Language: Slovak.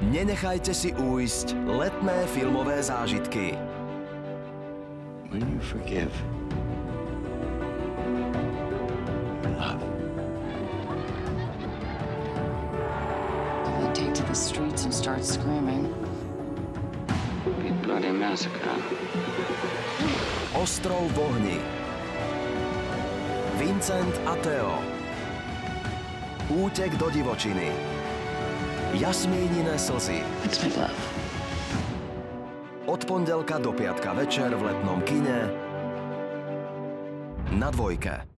Nenechajte si újsť letné filmové zážitky. When you forgive, you love. They take to the streets and start screaming. Be a bloody massacre. Ostrov v ohni. Vincent a Theo. Útek do divočiny. Jasmínine slzy. Let's make love. Od pondelka do piatka večer v letnom kine na Dvojke.